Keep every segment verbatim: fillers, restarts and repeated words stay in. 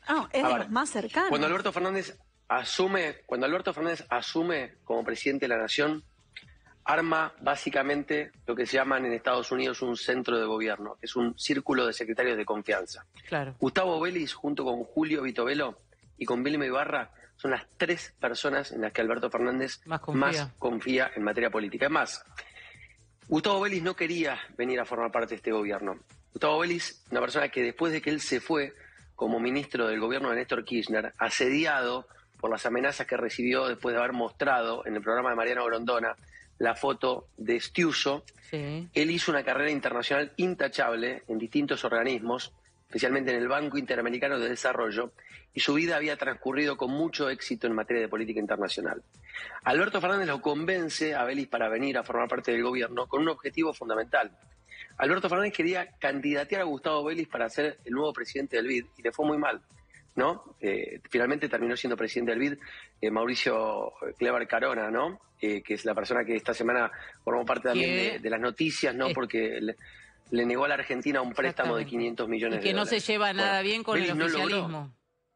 Ah, es A de ver, los más cercanos. Cuando Alberto Fernández asume, cuando Alberto Fernández asume como presidente de la Nación, arma básicamente lo que se llaman en Estados Unidos un centro de gobierno, que es un círculo de secretarios de confianza. Claro. Gustavo Vélez, junto con Julio Vitovelo y con Vilma Ibarra, son las tres personas en las que Alberto Fernández Más confía. más confía en materia política. Es más, Gustavo Vélez no quería venir a formar parte de este gobierno. Gustavo Vélez, una persona que después de que él se fue como ministro del gobierno de Néstor Kirchner, asediado por las amenazas que recibió después de haber mostrado en el programa de Mariano Grondona la foto de Stiuso, Sí. él hizo una carrera internacional intachable en distintos organismos, especialmente en el Banco Interamericano de Desarrollo, y su vida había transcurrido con mucho éxito en materia de política internacional. Alberto Fernández lo convence a Vélez para venir a formar parte del gobierno con un objetivo fundamental. Alberto Fernández quería candidatear a Gustavo Vélez para ser el nuevo presidente del B I D, y le fue muy mal, ¿no? Eh, finalmente terminó siendo presidente del B I D eh, Mauricio Clever Carona, ¿no? Eh, que es la persona que esta semana formó parte también de, de las noticias, ¿no? Eh. Porque le, le negó a la Argentina un préstamo de quinientos millones y que de no dólares. se lleva nada Bueno, bien con Vélez el no logró. oficialismo.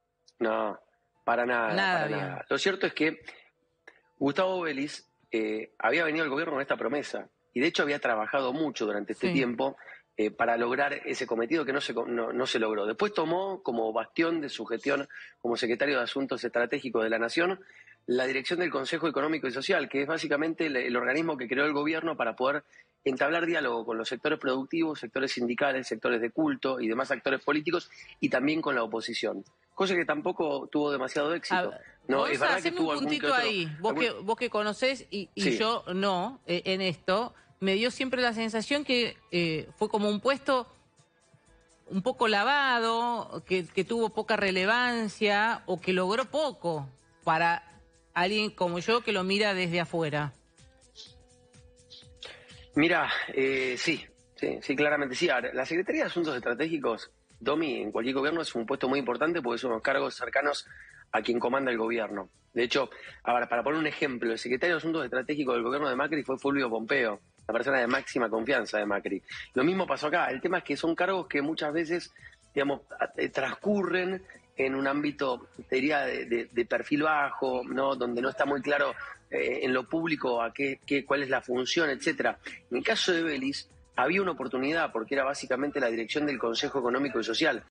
No, para nada, Nada para bien. nada. Lo cierto es que Gustavo Vélez eh, había venido al gobierno con esta promesa y de hecho había trabajado mucho durante este Sí. tiempo eh, para lograr ese cometido que no se, no, no se logró. Después tomó como bastión de su gestión como secretario de Asuntos Estratégicos de la Nación la dirección del Consejo Económico y Social, que es básicamente el, el organismo que creó el gobierno para poder entablar diálogo con los sectores productivos, sectores sindicales, sectores de culto y demás actores políticos, y también con la oposición. Cosa que tampoco tuvo demasiado éxito. A- No, Gonza, es verdad que haceme tuvo un algún que puntito otro- ahí. Vos, algún- que, vos que conocés y, y Sí. yo no, eh, en esto, me dio siempre la sensación que eh, fue como un puesto un poco lavado, que, que tuvo poca relevancia o que logró poco para alguien como yo que lo mira desde afuera. Mira, eh, sí, sí, sí, claramente sí. Ahora, la Secretaría de Asuntos Estratégicos, Domi, en cualquier gobierno es un puesto muy importante porque son los cargos cercanos a quien comanda el gobierno. De hecho, ahora, para poner un ejemplo, el secretario de Asuntos Estratégicos del gobierno de Macri fue Fulvio Pompeo, la persona de máxima confianza de Macri. Lo mismo pasó acá. El tema es que son cargos que muchas veces, digamos, eh, transcurren en un ámbito, te diría, de, de, de perfil bajo, ¿no? Donde no está muy claro eh, en lo público a qué, qué, cuál es la función, etcétera. En el caso de Vélez, había una oportunidad porque era básicamente la dirección del Consejo Económico y Social.